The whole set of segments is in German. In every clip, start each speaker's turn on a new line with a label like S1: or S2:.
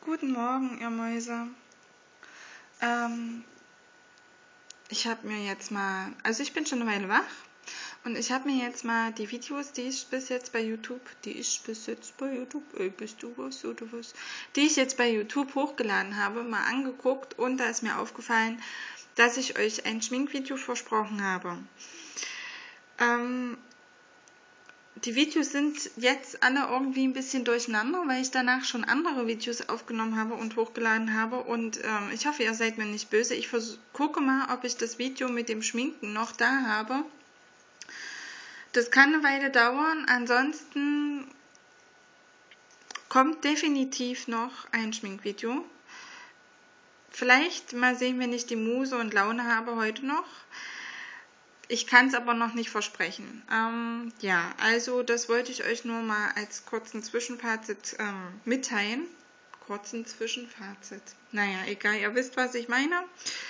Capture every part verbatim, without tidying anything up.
S1: Guten Morgen, ihr Mäuse. Ähm, ich habe mir jetzt mal, also ich bin schon eine Weile wach und ich habe mir jetzt mal die Videos, die ich bis jetzt bei YouTube, die ich bis jetzt bei YouTube, ey, bist du was oder was, die ich jetzt bei YouTube hochgeladen habe, mal angeguckt und da ist mir aufgefallen, dass ich euch ein Schminkvideo versprochen habe. Ähm, Die Videos sind jetzt alle irgendwie ein bisschen durcheinander, weil ich danach schon andere Videos aufgenommen habe und hochgeladen habe. Und ähm, ich hoffe, ihr seid mir nicht böse. Ich gucke mal, ob ich das Video mit dem Schminken noch da habe. Das kann eine Weile dauern. Ansonsten kommt definitiv noch ein Schminkvideo. Vielleicht mal sehen, wenn ich die Muse und Laune habe heute noch. Ich kann es aber noch nicht versprechen. Ähm, ja, also das wollte ich euch nur mal als kurzen Zwischenfazit ähm, mitteilen. Kurzen Zwischenfazit. Naja, egal, ihr wisst, was ich meine.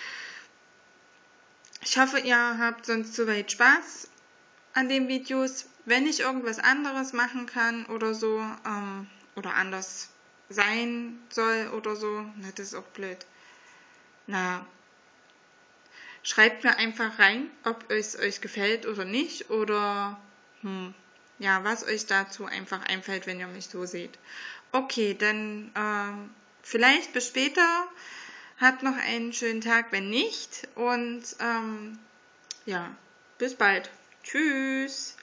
S1: Ich hoffe, ihr habt sonst soweit Spaß an den Videos. Wenn ich irgendwas anderes machen kann oder so, ähm, oder anders sein soll oder so, na, das ist auch blöd. Na, schreibt mir einfach rein, ob es euch gefällt oder nicht oder hm, ja, was euch dazu einfach einfällt, wenn ihr mich so seht. Okay, dann äh, vielleicht bis später. Habt noch einen schönen Tag, wenn nicht. Und ähm, ja, bis bald. Tschüss.